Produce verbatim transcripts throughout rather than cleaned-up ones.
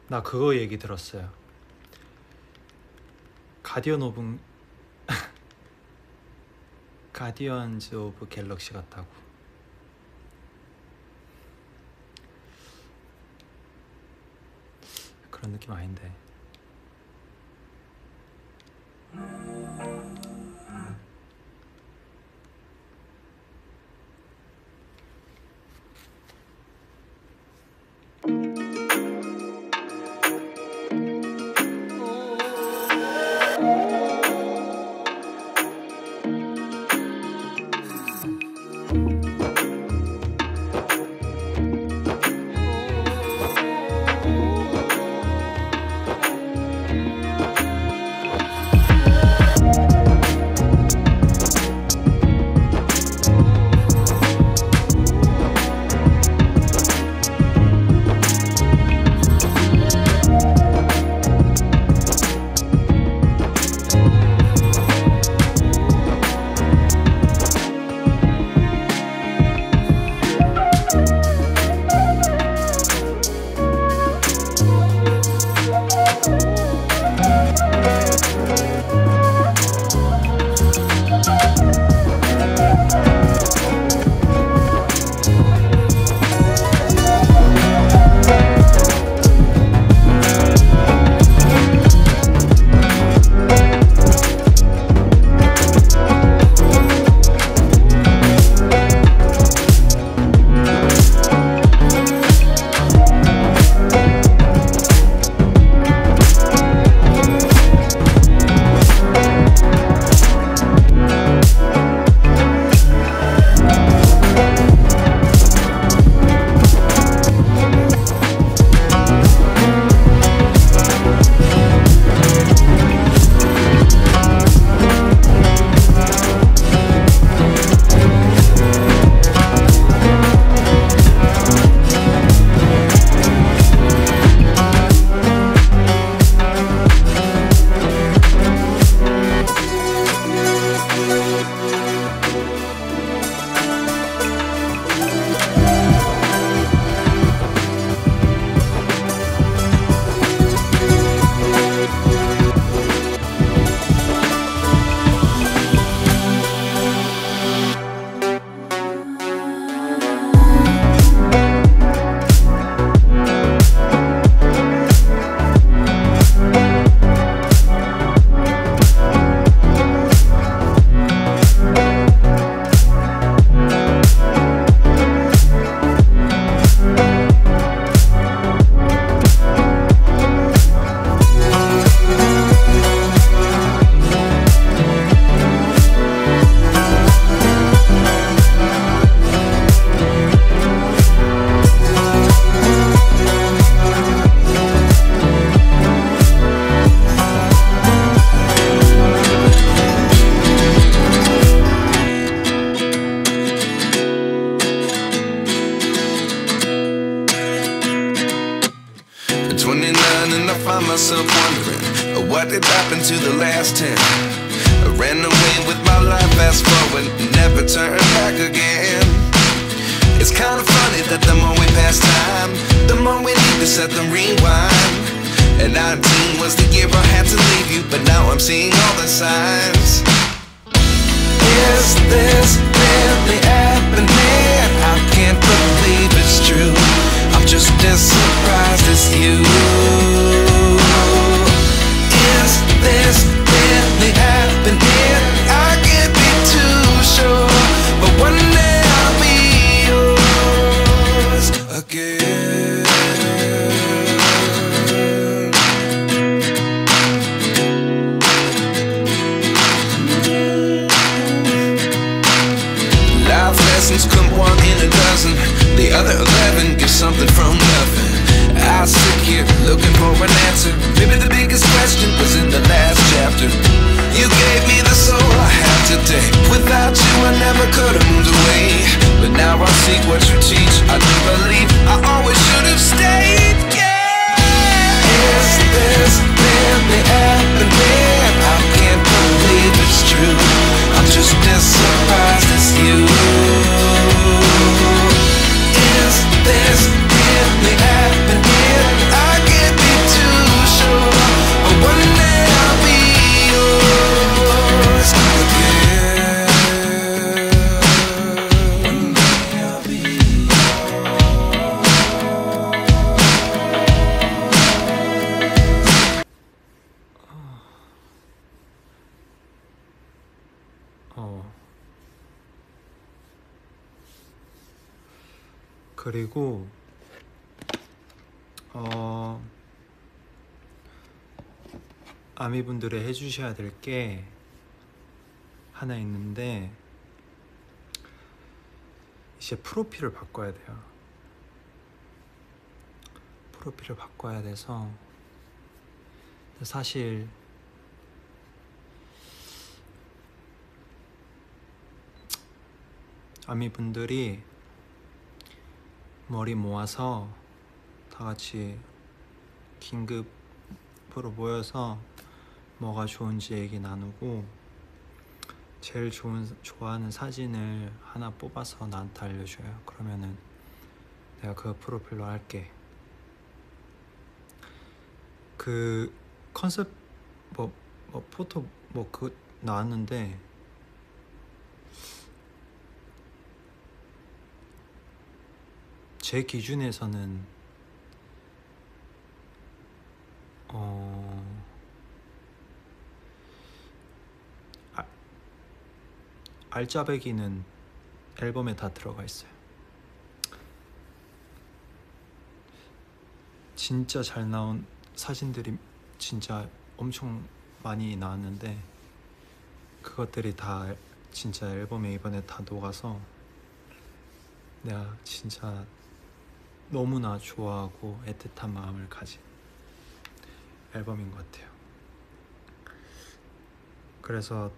나 그거 얘기 들었어요. 가디언 오브 가디언즈 오브 갤럭시 같다고. 그런 느낌 아닌데. myself wondering, what did happen to the last ten? I ran away with my life, fast forward, never turn back again. It's kinda funny that the more we pass time, the more we need to set the rewind. And nineteen was the year I had to leave you, but now I'm seeing all the signs. Is this really happening? I can't believe it's true. I'm just as surprised as you. Is this really happening? I can't be too sure, but one day I'll be yours again. Life lessons come one in a dozen. The other eleven get something from nothing. I sit here looking for an answer. Maybe the biggest question was in the last chapter. You gave me the soul I have today. Without you I never could have moved away. But now I see what you teach. I do believe I always should have stayed. Yeah. Is this really happening? I can't believe it's true. I'm just as surprised as you. Is this really happening? I can't be 그리고 어 아미분들이 해주셔야 될 게 하나 있는데, 이제 프로필을 바꿔야 돼요. 프로필을 바꿔야 돼서 사실 아미분들이 머리 모아서 다 같이 긴급으로 모여서 뭐가 좋은지 얘기 나누고 제일 좋은 좋아하는 사진을 하나 뽑아서 나한테 알려줘요. 그러면은 내가 그 프로필로 할게. 그 컨셉 뭐, 뭐 포토 뭐 그 나왔는데 제 기준에서는 어 아, 알짜배기는 앨범에 다 들어가 있어요. 진짜 잘 나온 사진들이 진짜 엄청 많이 나왔는데 그것들이 다 진짜 앨범에 이번에 다 녹아서 내가 진짜 너무나 좋아하고 애틋한 마음을 가진 앨범인 것 같아요. 그래서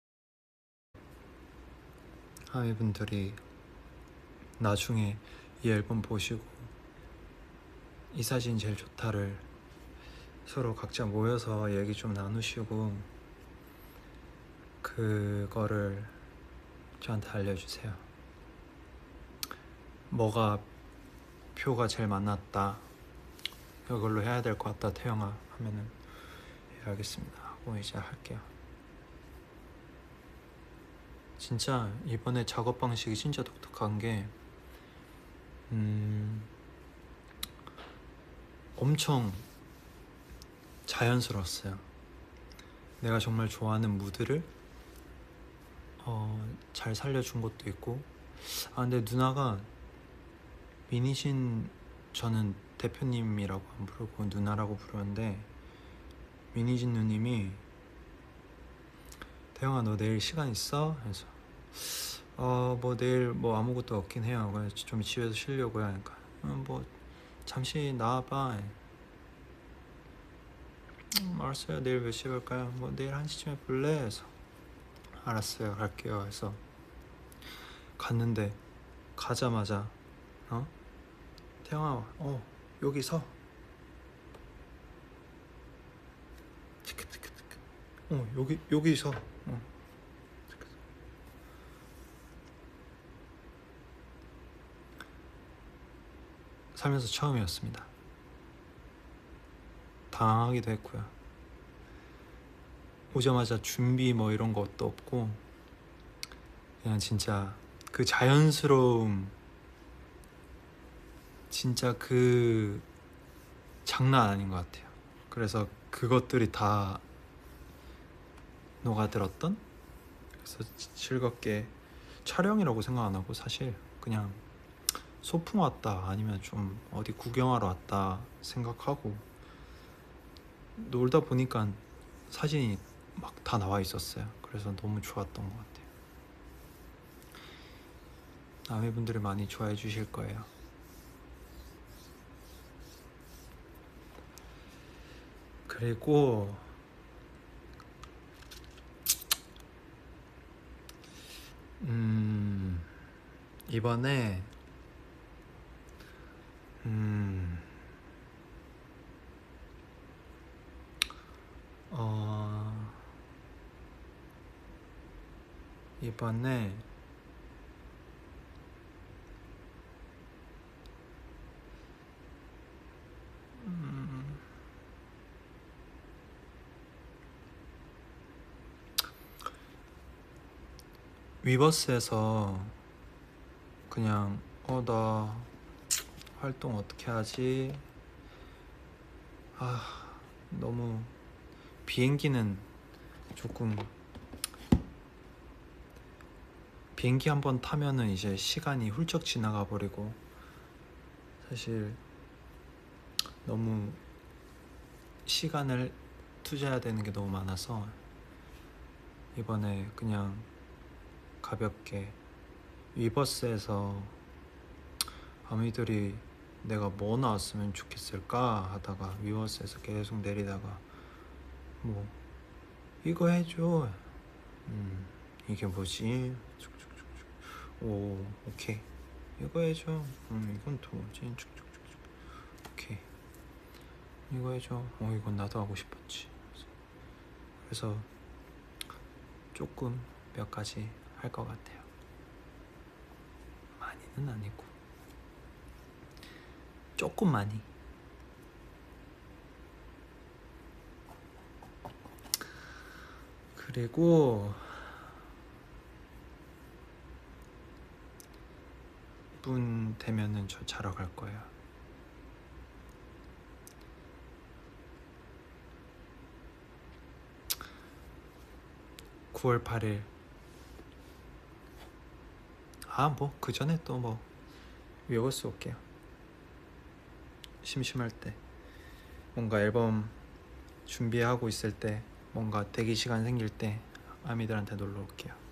아미분들이 나중에 이 앨범 보시고 이 사진 제일 좋다를 서로 각자 모여서 얘기 좀 나누시고 그거를 저한테 알려주세요. 뭐가 표가 제일 많았다, 이걸로 해야 될 것 같다 태영아 하면은 예, 알겠습니다 하고 이제 할게요. 진짜 이번에 작업 방식이 진짜 독특한 게 음, 엄청 자연스러웠어요. 내가 정말 좋아하는 무드를 어, 잘 살려준 것도 있고. 아 근데 누나가 미니진, 저는 대표님이라고 안 부르고 누나라고 부르는데 미니진 누님이 태영아 너 내일 시간 있어? 그래서 어 뭐 내일 뭐 아무것도 없긴 해요. 그래서 좀 집에서 쉬려고요. 하니까 어, 뭐 잠시 나와봐. 음, 알았어요. 내일 몇 시에 볼까요? 뭐 내일 한 시쯤에 볼래? 해서 알았어요 갈게요 해서 갔는데 가자마자 어? 태영아 어 여기 서 어 여기 여기 서 어. 살면서 처음이었습니다. 당황하기도 했고요. 오자마자 준비 뭐 이런 것도 없고 그냥 진짜 그 자연스러움, 진짜 그 장난 아닌 것 같아요. 그래서 그것들이 다 녹아들었던, 그래서 즐겁게 촬영이라고 생각 안 하고 사실 그냥 소풍 왔다 아니면 좀 어디 구경하러 왔다 생각하고 놀다 보니까 사진이 막 다 나와 있었어요. 그래서 너무 좋았던 것 같아요. 아미분들이 많이 좋아해 주실 거예요. 그리고 음 이번에 음 어, 이번에 음, 위버스에서 그냥 어 나 활동 어떻게 하지? 아 너무 비행기는 조금 비행기 한번 타면은 이제 시간이 훌쩍 지나가 버리고 사실 너무 시간을 투자해야 되는 게 너무 많아서 이번에 그냥 가볍게 위버스에서 아미들이 내가 뭐 나왔으면 좋겠을까 하다가 위버스에서 계속 내리다가 뭐 이거 해줘. 음 이게 뭐지? 오 오케이 이거 해줘. 음 이건 또 뭐지? 오케이 이거 해줘. 어 이건 나도 하고 싶었지. 그래서 조금 몇 가지 할 것 같아요. 많이는 아니고 조금 많이. 그리고 분 되면은 저 자러 갈 거예요. 구월 팔일. 아 뭐 그 전에 또 뭐 외워서 올게요. 심심할 때 뭔가 앨범 준비하고 있을 때 뭔가 대기 시간 생길 때 아미들한테 놀러 올게요.